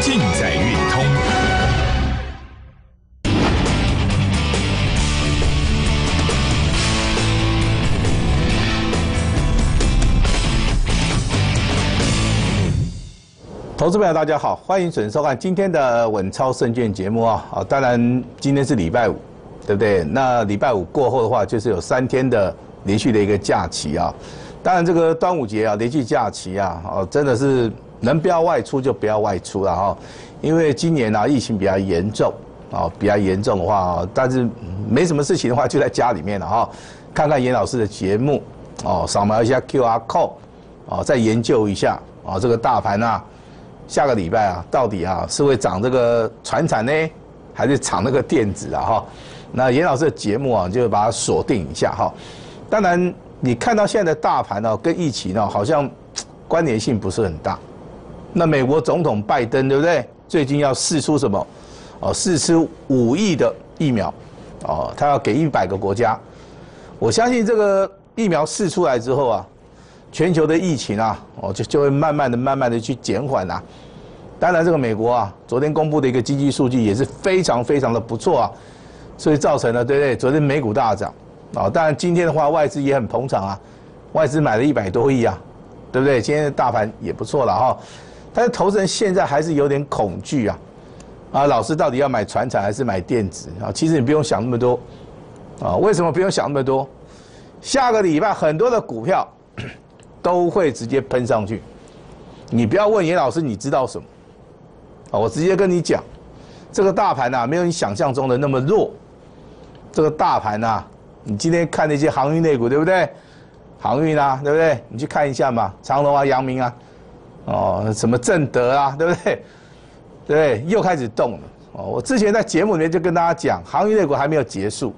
尽在运通。 投资朋友大家好，欢迎准时收看今天的稳操胜券节目啊！当然今天是礼拜五，对不对？那礼拜五过后的话，就是有3天的连续的一个假期啊。当然这个端午节啊，连续假期啊，真的是能不要外出就不要外出了哈。因为今年啊疫情比较严重啊，比较严重的话，但是没什么事情的话，就在家里面了哈，看看严老师的节目哦，扫描一下 QR code 哦，再研究一下啊这个大盘啊。下个礼拜啊，到底啊是会涨这个传产呢，还是涨那个电子啊？哈，那严老师的节目啊，就把它锁定一下哈。当然，你看到现在的大盘呢，跟疫情呢好像关联性不是很大。那美国总统拜登对不对？最近要释出什么？释出5亿的疫苗，他要给100个国家。我相信这个疫苗释出来之后啊。全球的疫情啊，就会慢慢的去减缓啊。当然，这个美国啊，昨天公布的一个经济数据也是非常的不错啊，所以造成了对不对？昨天美股大涨啊。当然今天的话，外资也很捧场啊，外资买了100多亿啊，对不对？今天的大盘也不错了哈。但是投资人现在还是有点恐惧啊，老师到底要买传产还是买电子啊？其实你不用想那么多啊。为什么不用想那么多？下个礼拜很多的股票。都会直接喷上去，你不要问严老师你知道什么，我直接跟你讲，这个大盘啊没有你想象中的那么弱，这个大盘啊，你今天看那些航运类股对不对？航运啊，对不对？你去看一下嘛，长荣啊、阳明啊，什么正德啊，对不对？对，又开始动了。我之前在节目里面就跟大家讲，航运类股还没有结束，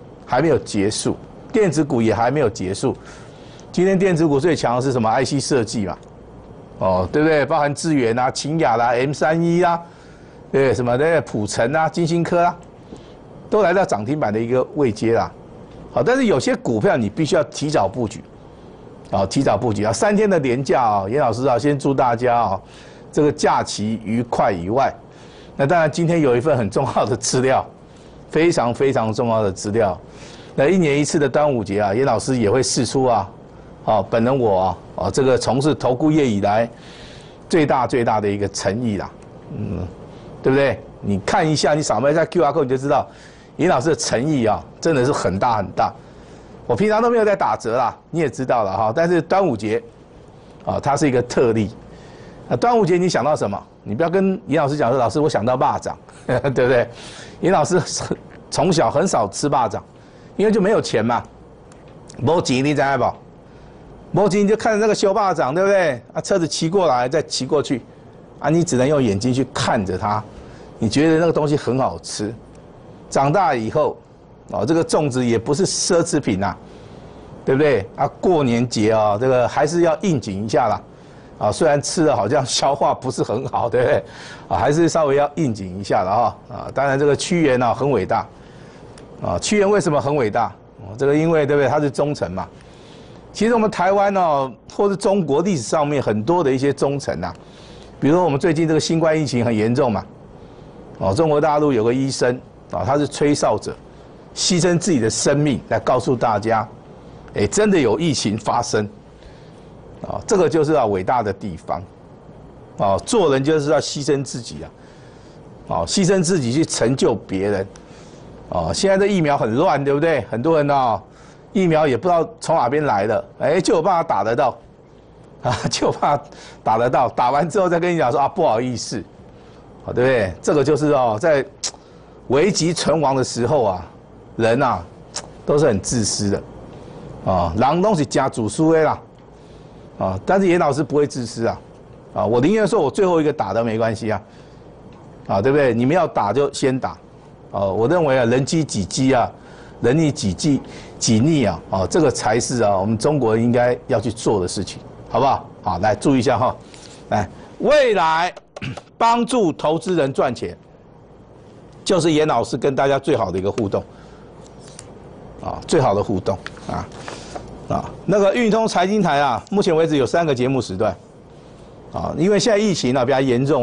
电子股也还没有结束。今天电子股最强的是什么 ？IC 设计嘛，对不对？包含智原啊、勤雅啦、M31啦，对什么的普成啊、金星科啦，都来到涨停板的一个位阶啦。好，但是有些股票你必须要提早布局，提早布局啊！3天的连假啊，严老师啊，先祝大家啊，这个假期愉快以外，那当然今天有一份很重要的资料，非常重要的资料。那1年1次的端午节啊，严老师也会释出啊。本人我这个从事投顾业以来最大的一个诚意啦，对不对？你看一下，你扫描一下 QR code 你就知道，严老师的诚意啊，真的是很大。我平常都没有在打折啦，你也知道了哈。但是端午节它是一个特例。端午节你想到什么？你不要跟严老师讲说，老师我想到蚂蚱，对不对？严老师从小很少吃蚂蚱，因为就没有钱嘛，没钱你知道不？没钱你就看着那个修蚂蚱，对不对？车子骑过来再骑过去，你只能用眼睛去看着它，你觉得那个东西很好吃。长大以后，这个粽子也不是奢侈品呐，对不对？过年节啊，这个还是要应景一下啦。虽然吃了好像消化不是很好，对不对？还是稍微要应景一下了哈。当然这个屈原啊很伟大，屈原为什么很伟大？这个因为对不对？他是忠臣嘛。其实我们台湾或是中国历史上面很多的一些忠臣啊，比如说我们最近这个新冠疫情很严重嘛，中国大陆有个医生他是吹哨者，牺牲自己的生命来告诉大家，真的有疫情发生，这个就是伟大的地方，做人就是要牺牲自己牺牲自己去成就别人，现在的疫苗很乱，对不对？很多人疫苗也不知道从哪边来的，就有办法打得到，就有办法打得到，打完之后再跟你讲说不好意思，对不对？这个就是在危急存亡的时候人都是很自私的，人都是加主输的啦，但是严老师不会自私我宁愿说我最后一个打的没关系对不对？你们要打就先打，我认为人饥己饥人逆己逆这个才是我们中国人应该要去做的事情，好不好？好，来注意一下来，未来帮助投资人赚钱，就是严老师跟大家最好的一个互动，最好的互动那个运通财经台目前为止有3个节目时段，因为现在疫情比较严重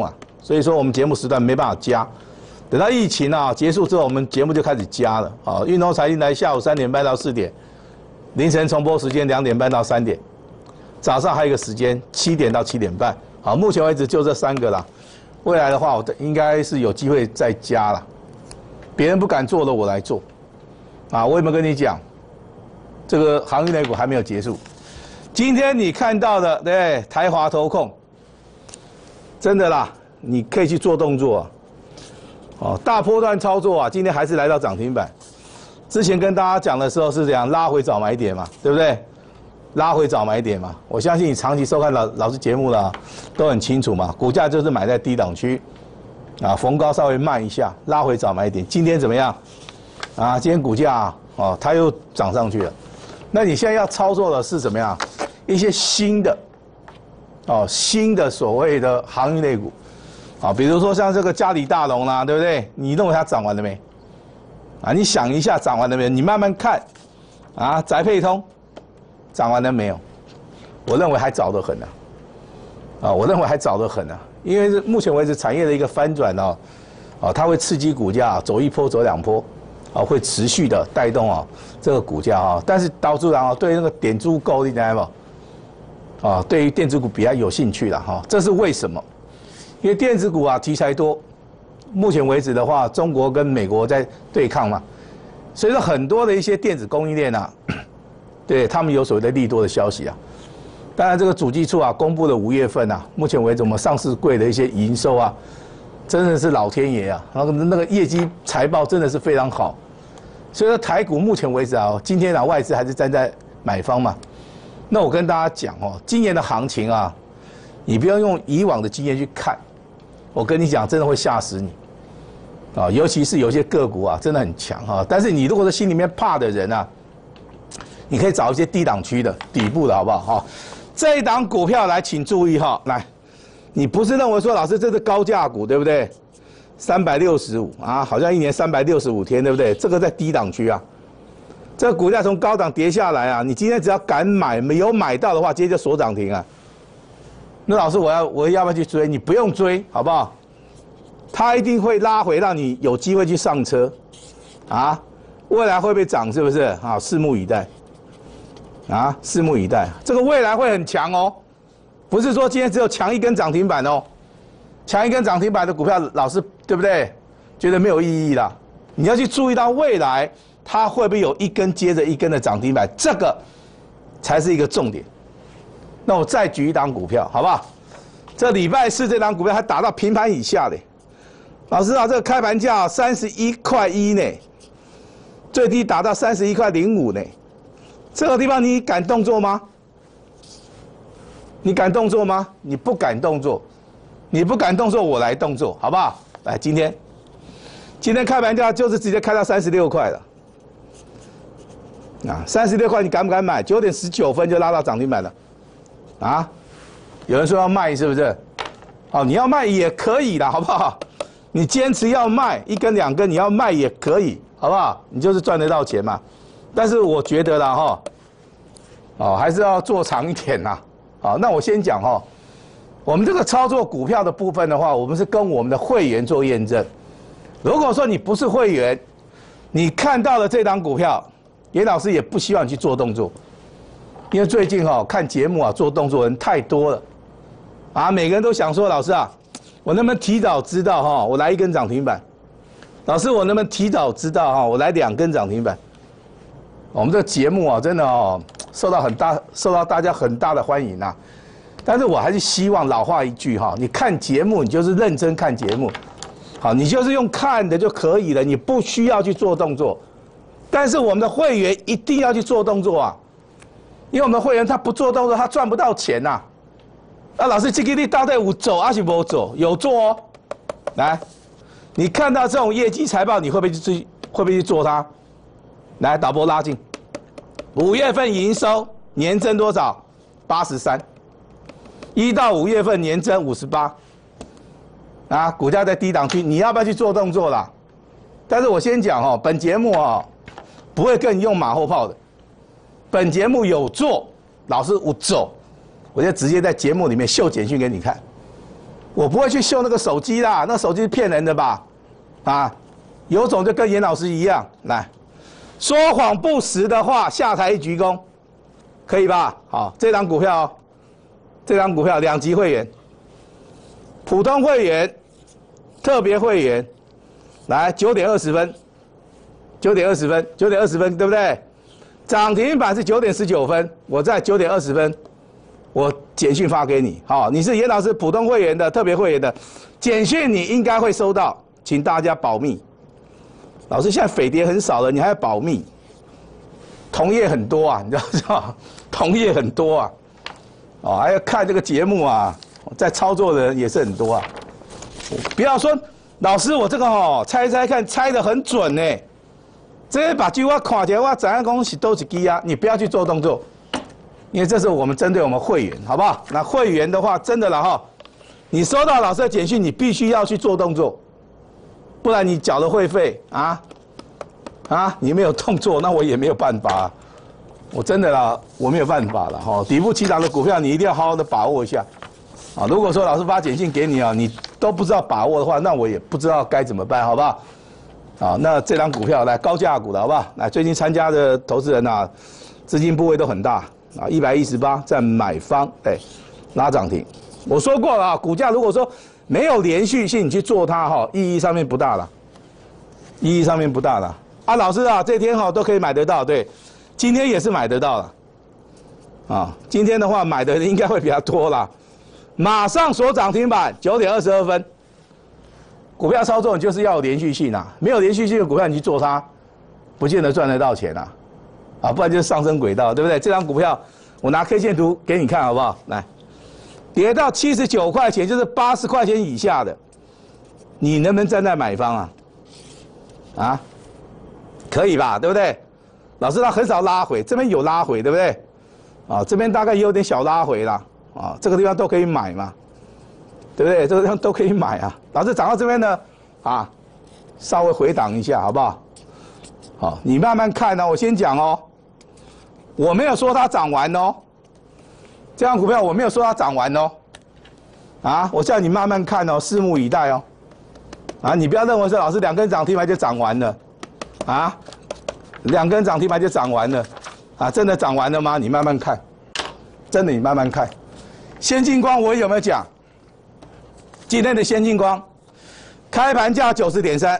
所以说我们节目时段没办法加。等到疫情啊结束之后，我们节目就开始加了。啊，运通财经台下午3点半到4点，凌晨重播时间2点半到3点，早上还有一个时间7点到7点半。好，目前为止就这3个啦。未来的话，我应该是有机会再加了。别人不敢做的，我来做。啊，我有没有跟你讲，这个航运类股还没有结束？今天你看到的，对，台华投控，真的啦，你可以去做动作啊。哦，大波段操作啊，今天还是来到涨停板。之前跟大家讲的时候是这样，拉回早买点嘛，对不对？拉回早买点嘛，我相信你长期收看老师节目了，都很清楚嘛。股价就是买在低档区，啊，逢高稍微慢一下，拉回早买点。今天怎么样？啊，今天股价哦，它又涨上去了。那你现在要操作的是怎么样？一些新的，哦，新的所谓的航运类股，啊，比如说像这个嘉里大荣啦，对不对？你认为它涨完了没？啊，你想一下涨完了没有？你慢慢看，啊，宅配通。涨完了没有？我认为还早得很呢，我认为还早得很呢，因为目前为止产业的一个翻转哦，它会刺激股价走一波走2波，会持续的带动这个股价但是导致对那个点猪购你知道不？对于电子股比较有兴趣了这是为什么？因为电子股题材多，目前为止的话，中国跟美国在对抗嘛，所以说很多的一些电子供应链对他们有所谓的利多的消息当然这个主计处公布了5月份目前为止我们上市柜的一些营收真的是老天爷那个业绩财报真的是非常好，所以说台股目前为止今天外资还是站在买方嘛。那我跟大家讲今年的行情你不要用以往的经验去看，我跟你讲真的会吓死你尤其是有些个股真的很强但是你如果是心里面怕的人你可以找一些低档区的底部的好不好？这一档股票来，请注意来，你不是认为说老师这是高价股对不对？365好像一年365天对不对？这个在低档区这个股价从高档跌下来你今天只要敢买，没有买到的话，直接就锁涨停那老师我要不要去追？你不用追好不好？它一定会拉回，让你有机会去上车未来会不会涨？是不是拭目以待。拭目以待，这个未来会很强不是说今天只有强一根涨停板强一根涨停板的股票，老师对不对？觉得没有意义啦。你要去注意到未来它会不会有一根接着一根的涨停板，这个才是一个重点。那我再举一档股票，好不好？这礼拜4这档股票还打到平盘以下的，老师这个开盘价31.1块呢，最低打到31.05块呢。这个地方你敢动作吗？你敢动作吗？你不敢动作，你不敢动作，我来动作，好不好？来，今天开盘价就是直接开到36块了，36块你敢不敢买？9点19分就拉到涨停板了，有人说要卖是不是？你要卖也可以的，好不好？你坚持要卖1根2根，你要卖也可以，好不好？你就是赚得到钱嘛。但是我觉得啦还是要做长一点那我先讲我们这个操作股票的部分的话，我们是跟我们的会员做验证。如果说你不是会员，你看到了这档股票，严老师也不希望你去做动作，因为最近看节目做动作人太多了每个人都想说老师我能不能提早知道我来1根涨停板？老师我能不能提早知道我来2根涨停板？我们这个节目真的受到大家很大的欢迎但是我还是希望老话一句你看节目你就是认真看节目，你就是用看的就可以了，你不需要去做动作。但是我们的会员一定要去做动作因为我们的会员他不做动作他赚不到钱老师这个你到底有走还是没走？有做来，你看到这种业绩财报，你会不会去做它？来，导播拉进，5月份营收年增多少？83，1到5月份年增58，股价在低档区，你要不要去做动作啦？但是我先讲本节目不会跟你用马后炮的，本节目有做，老师我走，我就直接在节目里面秀简讯给你看， 我不会去秀那个手机啦，那手机是骗人的吧？啊，有种就跟严老师一样，来说谎不实的话，下台一鞠躬，可以吧？好，这张股票哦，这张股票2级会员、普通会员、特别会员，来9点20分，9点20分，9点20分，对不对？涨停板是9点19分，我在9点20分。我简讯发给你，好，你是严老师普通会员的、特别会员的，简讯你应该会收到，请大家保密。老师现在匪谍很少了，你还要保密，同业很多啊，你知道吗？同业很多啊，哦，还要看这个节目啊，在操作的人也是很多啊。不要说老师我这个猜看猜得很准呢，这些把句话看起来我怎样讲是都是机啊，你不要去做动作。因为这是我们针对我们会员，好不好？那会员的话，真的了哈，你收到老师的简讯，你必须要去做动作，不然你缴的会费你没有动作，那我也没有办法，我真的啦，我没有办法了哈。底部起涨的股票，你一定要好好的把握一下啊。如果说老师发简讯给你啊，你都不知道把握的话，那我也不知道该怎么办，好不好？啊，那这张股票来高价股的好不好？来，最近参加的投资人啊，资金部位都很大。118在买方，拉涨停。我说过了啊，股价如果说没有连续性，你去做它意义上面不大了，意义上面不大了。啊，老师啊，这天都可以买得到，对，今天也是买得到了，啊，今天的话买的应该会比较多啦。马上锁涨停板，9点22分。股票操作你就是要有连续性啊，没有连续性的股票你去做它，不见得赚得到钱啊。啊，不然就是上升轨道，对不对？这张股票我拿 K 线图给你看，好不好？来，跌到79块钱，就是80块钱以下的，你能不能站在买方啊？啊，可以吧？对不对？老师他很少拉回，这边有拉回，对不对？啊，这边大概也有点小拉回啦，啊，这个地方都可以买嘛，对不对？这个地方都可以买啊。老师涨到这边呢，啊，稍微回档一下，好不好？好，你慢慢看哦，我先讲哦。我没有说它涨完哦，这张股票我没有说它涨完哦，啊，我叫你慢慢看哦，拭目以待哦，啊，你不要认为说老师2根涨停板就涨完了，啊，2根涨停板就涨完了，啊，真的涨完了吗？你慢慢看，真的你慢慢看。先进光我有没有讲？今天的先进光，开盘价90.3，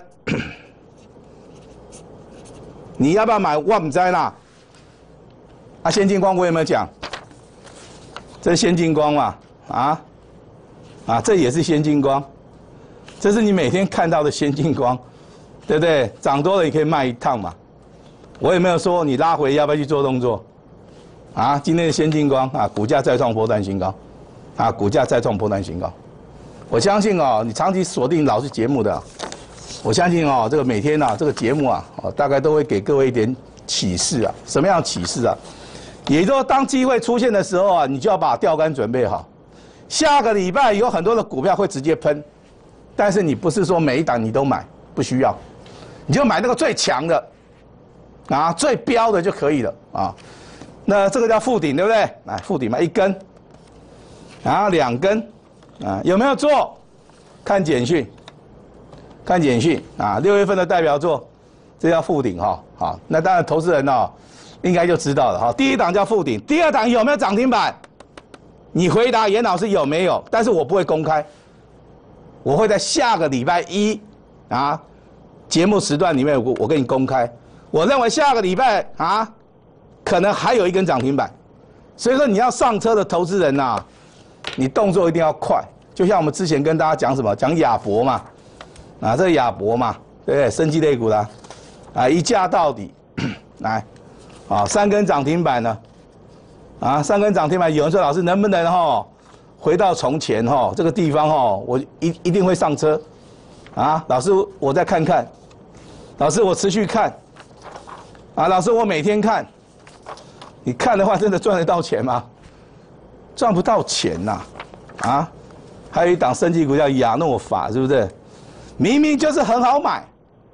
你要不要买？我不知啦。啊，先进光我有没有讲？这是先进光嘛？这也是先进光，这是你每天看到的先进光，对不对？涨多了你可以卖一趟嘛。我有没有说你拉回要不要去做动作？啊，今天的先进光啊，股价再创波段新高，啊，股价再创波段新高。我相信哦，你长期锁定老师节目的，我相信哦，这个每天这个节目大概都会给各位一点启示啊。什么样的启示啊？也就是说，当机会出现的时候你就要把钓竿准备好。下个礼拜有很多的股票会直接喷，但是你不是说每一档你都买，不需要，你就买那个最强的，最标的就可以了啊。那这个叫附顶，对不对？来，附顶嘛，1根，2根，有没有做？看简讯，看简讯6月份的代表作，这叫附顶好，那当然投资人应该就知道了哈。第一档叫附顶，第二档有没有涨停板？你回答严老师有没有？但是我不会公开，我会在下个礼拜1节目时段里面我跟你公开。我认为下个礼拜可能还有1根涨停板，所以说你要上车的投资人你动作一定要快。就像我们之前跟大家讲什么，讲亚博嘛，这个亚博嘛，对不对？生技类股的一价到底，来。3根涨停板呢，3根涨停板，有人说老师能不能回到从前这个地方我一定会上车，老师我再看看，老师我持续看，老师我每天看，你看的话真的赚得到钱吗？赚不到钱呐，还有一档生技股叫亚诺法，是不是？明明就是很好买，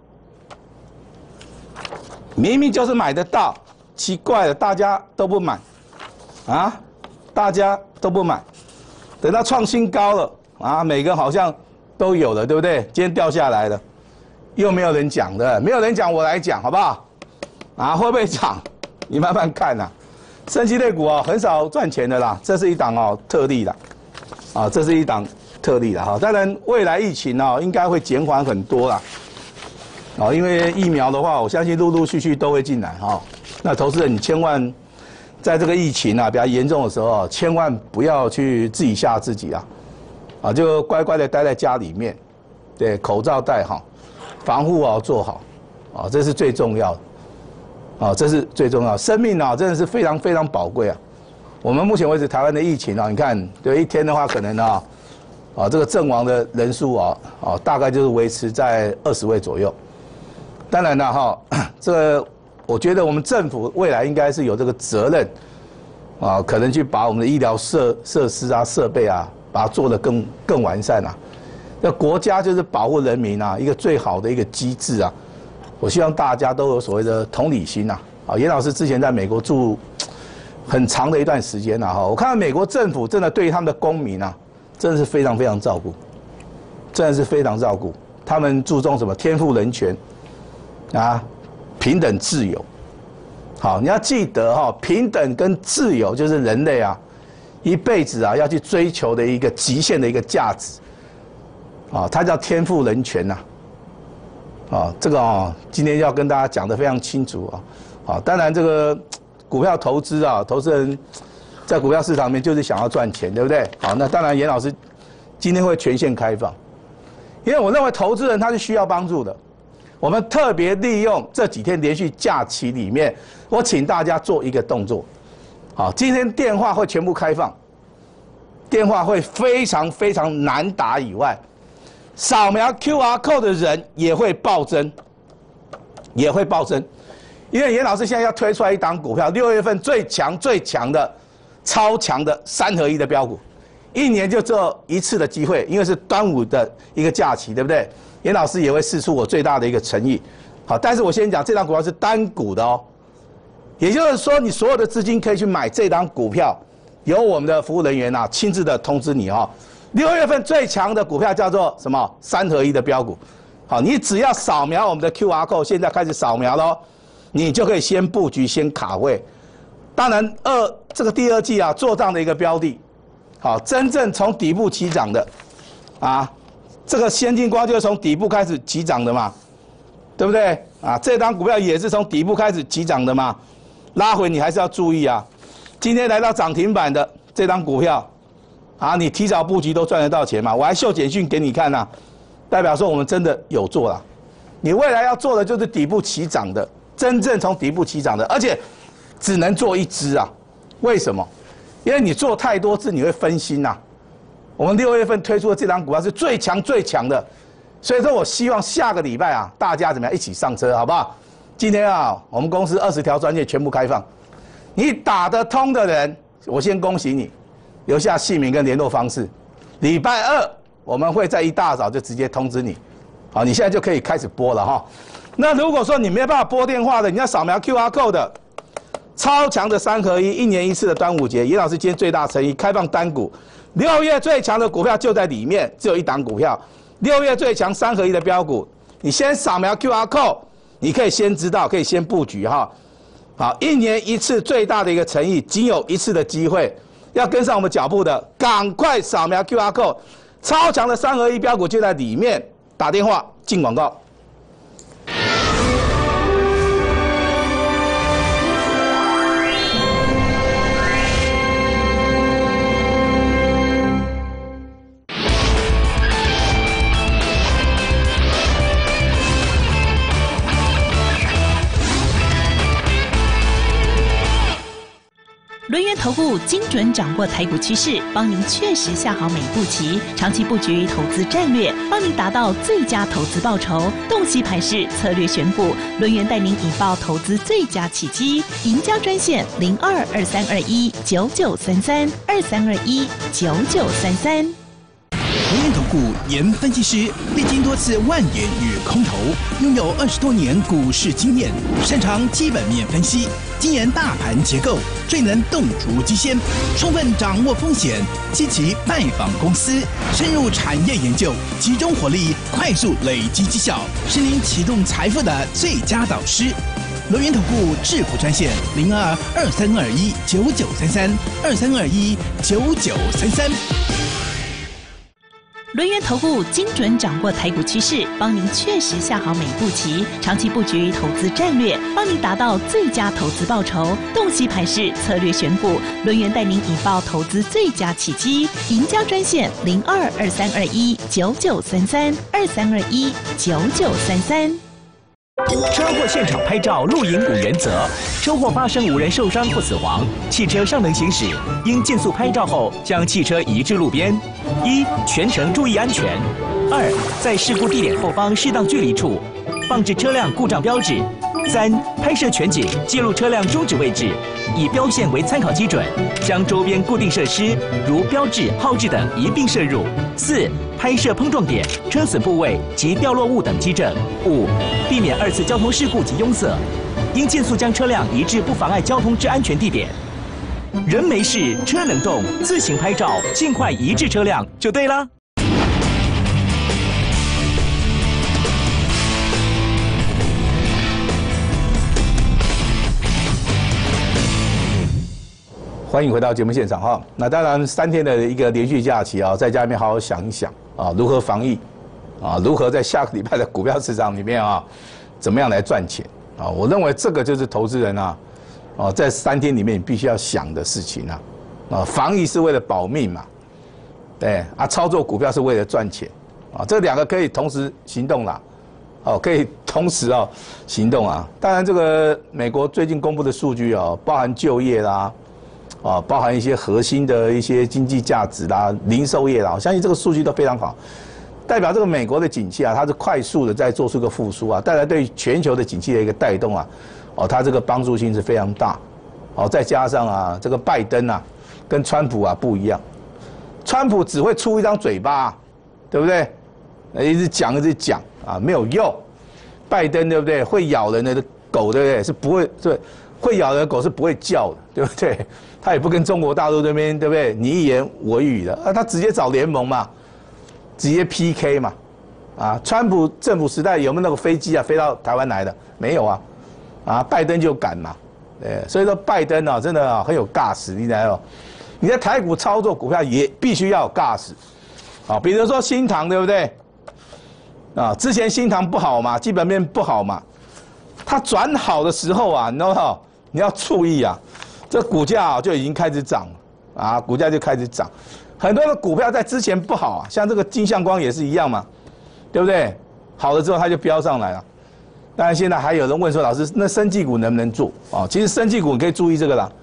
明明就是买得到。奇怪了，大家都不买，大家都不买，等到创新高了啊，每个好像都有了，对不对？今天掉下来了，又没有人讲的，没有人讲，我来讲好不好？啊，会不会涨？你慢慢看呐。生技类股啊，很少赚钱的啦，这是一档哦特例啦，啊，这是一档特例啦哈。当然，未来疫情哦应该会减缓很多啦，啊，因为疫苗的话，我相信陆陆续续都会进来哈。那投资人，你千万在这个疫情啊比较严重的时候，千万不要去自己吓自己啊，啊，就乖乖的待在家里面，对，口罩戴好，防护啊做好，啊，这是最重要的。啊，这是最重要，生命啊，真的是非常非常宝贵啊。我们目前为止台湾的疫情啊，你看，对一天的话，可能啊，这个阵亡的人数啊，大概就是维持在20位左右。当然了哈，这个我觉得我们政府未来应该是有这个责任啊，可能去把我们的医疗设施啊、设备啊，把它做得更完善啊。那国家就是保护人民啊，一个最好的一个机制啊。我希望大家都有所谓的同理心呐。啊，严老师之前在美国住很长的一段时间呐，哈，我看到美国政府真的对他们的公民啊，真的是非常非常照顾，真的是非常照顾。他们注重什么？天赋人权啊，平等自由。好，你要记得哈，平等跟自由就是人类啊一辈子啊要去追求的一个极限的一个价值。啊，它叫天赋人权呐。啊，这个啊，今天要跟大家讲得非常清楚啊。当然这个股票投资啊，投资人在股票市场里面就是想要赚钱，对不对？好，那当然严老师今天会全线开放，因为我认为投资人他是需要帮助的。我们特别利用这几天连续假期里面，我请大家做一个动作。好，今天电话会全部开放，电话会非常非常难打以外。扫描 QR code 的人也会暴增，也会暴增，因为严老师现在要推出来一档股票，6月份最强的、超强的3合1的标股，一年就只有一次的机会，因为是端午的一个假期，对不对？严老师也会释出我最大的一个诚意。好，但是我先讲这档股票是单股的哦，也就是说你所有的资金可以去买这档股票，由我们的服务人员啊亲自的通知你哦。6月份最强的股票叫做什么？3合1的标股。好，你只要扫描我们的 QR code， 现在开始扫描咯，你就可以先布局、先卡位。当然，这个第二季啊，做账的一个标的，好，真正从底部起涨的，啊，这个先进光就是从底部开始起涨的嘛，对不对？啊，这档股票也是从底部开始起涨的嘛，拉回你还是要注意啊。今天来到涨停板的这档股票。啊，你提早布局都赚得到钱嘛？我还秀简讯给你看呐，代表说我们真的有做了。你未来要做的就是底部起涨的，真正从底部起涨的，而且只能做一只啊。为什么？因为你做太多只你会分心呐。我们6月份推出的这档股票是最强的，所以说我希望下个礼拜啊，大家怎么样一起上车，好不好？今天啊，我们公司20条专业全部开放，你打得通的人，我先恭喜你。留下姓名跟联络方式，礼拜2我们会在一大早就直接通知你，好，你现在就可以开始拨了哈。那如果说你没有办法拨电话的，你要扫描 QR code 的，超强的3合1，一年一次的端午节，严老师今天最大诚意开放单股，6月最强的股票就在里面，只有一档股票，6月最强3合1的标股，你先扫描 QR code， 你可以先知道，可以先布局哈。好，一年一次最大的一个诚意，仅有一次的机会。要跟上我们脚步的，赶快扫描 QR code， 超强的3合1标股就在里面，打电话进广告。 轮源投顾精准掌握台股趋势，帮您确实下好每一步棋，长期布局投资战略，帮您达到最佳投资报酬。洞悉盘势，策略选股，轮源带您引爆投资最佳契机。赢家专线0223219933，23219933。 轮源投顾严分析师历经多次万点与空头，拥有20多年股市经验，擅长基本面分析，精研大盘结构，最能洞烛机先，充分掌握风险，积极拜访公司，深入产业研究，集中火力，快速累积绩效，是您启动财富的最佳导师。轮源投顾致富专线02-2321-9933，2321-9933。 轮源投顾精准掌握台股趋势，帮您确实下好每一步棋，长期布局投资战略，帮您达到最佳投资报酬。洞悉盘势，策略选股，轮源带您引爆投资最佳契机。赢家专线02-2321-9933，2321-9933。 车祸现场拍照录影5原则：车祸发生无人受伤或死亡，汽车尚能行驶，应尽速拍照后将汽车移至路边。1、全程注意安全。2、在事故地点后方适当距离处放置车辆故障标志。3、拍摄全景，记录车辆终止位置，以标线为参考基准，将周边固定设施如标志、号志等一并摄入。4、拍摄碰撞点、车损部位及掉落物等基证。5、避免2次交通事故及拥塞，应尽速将车辆移至不妨碍交通之安全地点。人没事，车能动，自行拍照，尽快移至车辆就对了。 欢迎回到节目现场哈。那当然3天的一个连续假期啊，在家里面好好想一想啊，如何防疫啊，如何在下个礼拜的股票市场里面啊，怎么样来赚钱啊？我认为这个就是投资人啊，在3天里面你必须要想的事情啊。防疫是为了保命嘛，对啊，操作股票是为了赚钱啊，这2个可以同时行动啦。可以同时行动啊。当然，这个美国最近公布的数据包含就业啦。包含一些核心的一些经济价值啦、零售业啦，我相信这个数据都非常好，代表这个美国的景气啊，它是快速的在做出一个复苏啊，带来对全球的景气的一个带动啊，它这个帮助性是非常大，再加上啊，这个拜登啊，跟川普啊不一样，川普只会出一张嘴巴，对不对？一直讲啊，没有用。拜登对不对？会咬人的狗对不对？是不会对。会咬人的狗是不会叫的，对不对？他也不跟中国大陆那边，对不对？你一言我一语的，他直接找联盟嘛，直接 PK 嘛，川普政府时代有没有那个飞机啊飞到台湾来的？没有啊，拜登就敢嘛，所以说拜登啊真的很有尬死，你知道吗？你在台股操作股票也必须要有尬死，比如说新唐对不对？之前新唐不好嘛，基本面不好嘛，它转好的时候啊，你知道吗？你要注意啊，这股价就已经开始涨了股价就开始涨。很多的股票在之前不好像这个金相光也是一样嘛，对不对？好了之后它就飙上来了。当然现在还有人问说，老师，那生技股能不能做其实生技股你可以注意这个啦，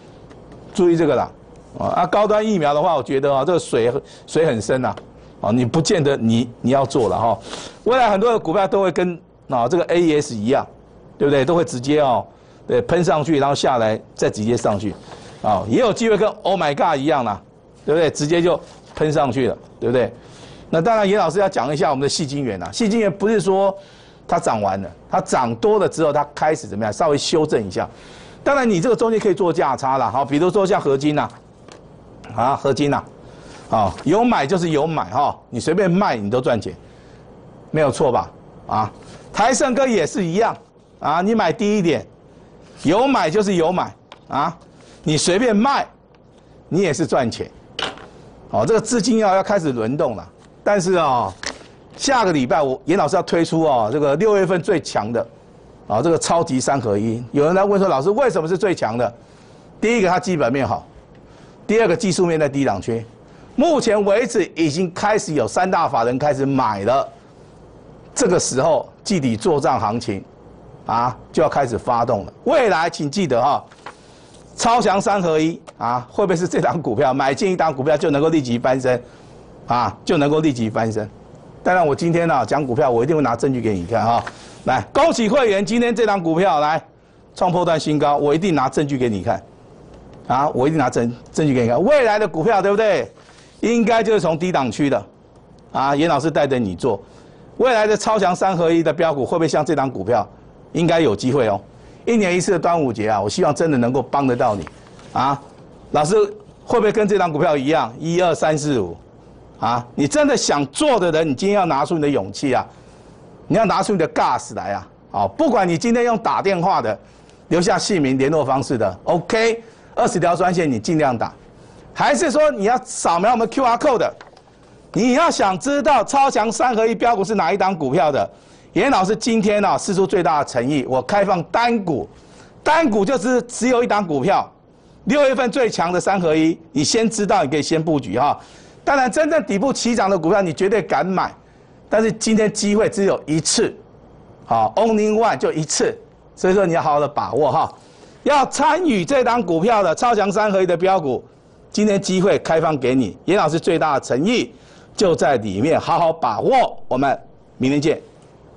高端疫苗的话，我觉得这个水很深你不见得你要做了未来很多的股票都会跟这个 AES 一样，对不对？都会直接对，喷上去，然后下来再直接上去，也有机会跟 Oh my God 一样啦，对不对？直接就喷上去了，对不对？那当然，严老师要讲一下我们的矽晶圆矽晶圆不是说它涨完了，它涨多了之后，它开始怎么样？稍微修正一下。当然，你这个中间可以做价差啦，比如说像合金合金有买就是有买你随便卖你都赚钱，没有错吧？台盛科也是一样你买低一点。有买就是有买你随便卖，你也是赚钱。这个资金要开始轮动了。但是下个礼拜严老师要推出这个6月份最强的这个超级3合1。有人来问说，老师为什么是最强的？第一个它基本面好，第二个技术面在低档区。目前为止已经开始有3大法人开始买了，这个时候季底作战行情。就要开始发动了。未来请记得超强3合1会不会是这档股票买进一档股票就能够立即翻身就能够立即翻身？当然，我今天讲股票，我一定会拿证据给你看来，恭喜会员，今天这档股票来创波段新高，我一定拿证据给你看我一定拿证据给你看。未来的股票对不对？应该就是从低档区的啊，严老师带着你做，未来的超强3合1的标股会不会像这档股票？应该有机会哦。1年1次的端午节啊，我希望真的能够帮得到你啊。老师会不会跟这档股票一样？1、2、3、4、5啊？你真的想做的人，你今天要拿出你的勇气啊，你要拿出你的 gas 来啊！好，不管你今天用打电话的，留下姓名、联络方式的 ，OK，20条专线你尽量打，还是说你要扫描我们 QR code 的？你要想知道超强3合1标股是哪一档股票的？严老师今天啊，释出最大的诚意，我开放单股，单股就是只有一档股票，6月份最强的3合1，你先知道，你可以先布局哈。当然，真正底部起涨的股票，你绝对敢买，但是今天机会只有一次，好 ，only one 就一次，所以说你要好好的把握哈。要参与这档股票的超强3合1的标股，今天机会开放给你，严老师最大的诚意就在里面，好好把握。我们明天见。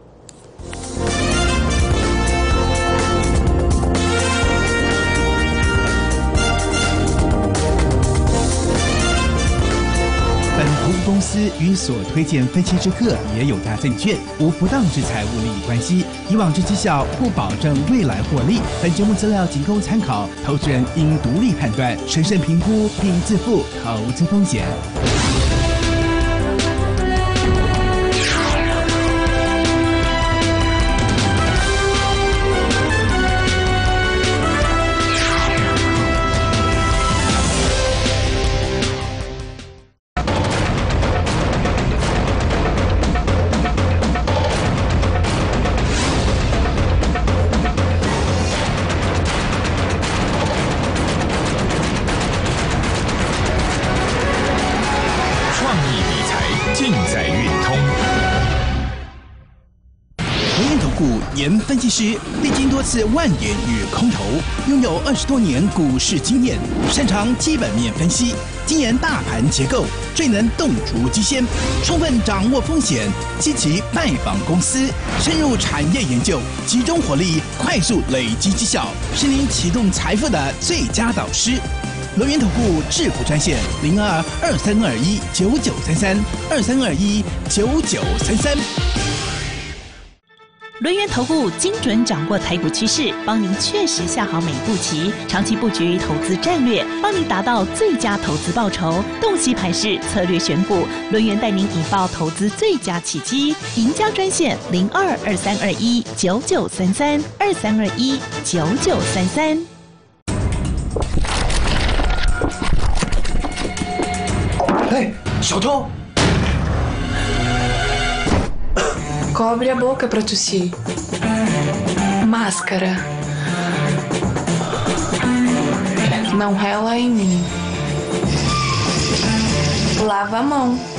本投资公司与所推荐分期之客也有大证券，无不当之财务利益关系。以往之绩效不保证未来获利。本节目资料仅供参考，投资人应独立判断、审慎评估并自负投资风险。严分析师历经多次万点与空头，拥有20多年股市经验，擅长基本面分析，精研大盘结构，最能洞烛机先，充分掌握风险，积极拜访公司，深入产业研究，集中火力，快速累积绩效，是您启动财富的最佳导师。轮源投顾致富专线02-2321-9933，2321-9933。 轮源投顾精准掌握台股趋势，帮您确实下好每一步棋，长期布局投资战略，帮您达到最佳投资报酬。洞悉盘势，策略选股，轮源带您引爆投资最佳契机。赢家专线02-2321-9933，2321-9933。 嘿，小偷！ Cobre a boca pra tossir. Máscara. Não rela em mim. Lava a mão.